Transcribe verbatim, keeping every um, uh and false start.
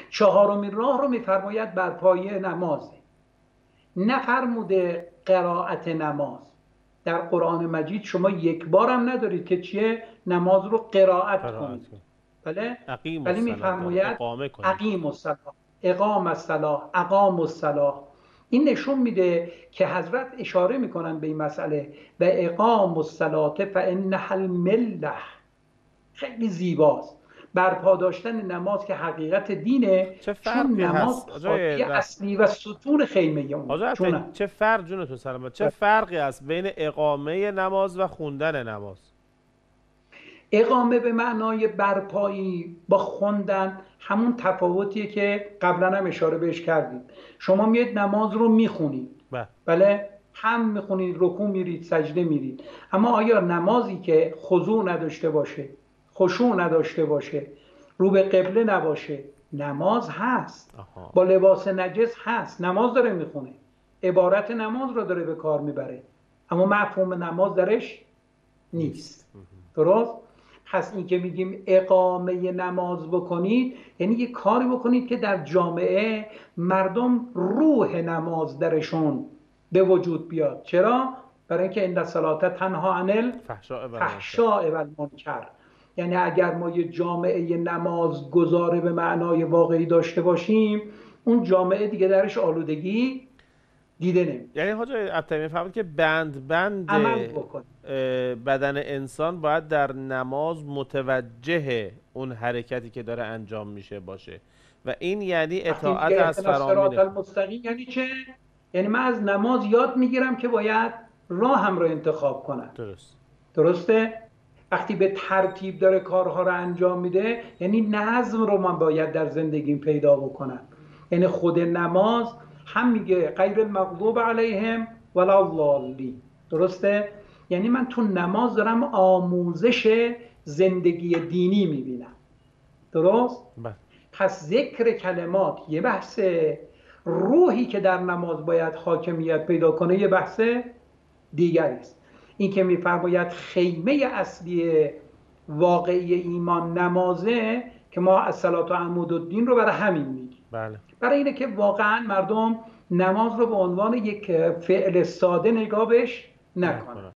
چهارمین راه رو میفرماید بر پایه نمازه، نفرموده قرائت نماز. در قرآن مجید شما یک بار هم ندارید که چیه نماز رو قرائت کنید. بله اقیم ولی الصلاة، میفرماید اقامه کنید. اقیم الصلاة، اقام الصلاة، اقام الصلاة. این نشون میده که حضرت اشاره میکنن به این مسئله و اقام الصلاة فانها المله. خیلی زیباست برپا داشتن نماز که حقیقت دینه، چه چون فرقی نماز هست پایه اصلی و ستون خیمه اونه. حاجت چه فرق جونتون سلامت چه فرقی هست بین اقامه نماز و خوندن نماز؟ اقامه به معنای برپایی با خوندن همون تفاوتیه که قبلا هم اشاره بهش کردیم. شما میید نماز رو میخونید، بله هم میخونید، رکوع میرید، سجده میرید، اما آیا نمازی که خضوع نداشته باشه، خشوع نداشته باشه، رو به قبله نباشه، نماز هست. آها. با لباس نجس هست، نماز داره میخونه، عبارت نماز رو داره به کار میبره، اما مفهوم نماز درش نیست. درست؟ پس این که میگیم اقامه نماز بکنید یعنی یه کاری بکنید که در جامعه مردم روح نماز درشون به وجود بیاد. چرا؟ برای اینکه ان الصلاة تنها عن الفحشاء و المنکر. یعنی اگر ما یه جامعه نماز گذاره به معنای واقعی داشته باشیم، اون جامعه دیگه درش آلودگی دیده نمیشه. یعنی حاجی عبدالعظیم فهمید که بند بند بدن انسان باید در نماز متوجه اون حرکتی که داره انجام میشه باشه و این یعنی اطاعت از فرامین المستقیم. یعنی چه؟ یعنی من از نماز یاد میگیرم که باید راه هم رو انتخاب کنم. درست. درسته؟ وقتی به ترتیب داره کارها رو انجام میده یعنی نظم رو من باید در زندگیم پیدا بکنم. یعنی خود نماز هم میگه غیر المغضوب علیهم ولا الضالین. درسته؟ یعنی من تو نماز دارم آموزش زندگی دینی میبینم. درست؟ بله. پس ذکر کلمات یه بحث، روحی که در نماز باید حاکمیت پیدا کنه یه بحث دیگری است. این که میفرماید خیمه اصلی واقعی ایمان نمازه که ما الصلاة عمودالدین رو برای همین میگیم. بله. برای اینه که واقعا مردم نماز رو به عنوان یک فعل ساده نگاه بهش نکنن.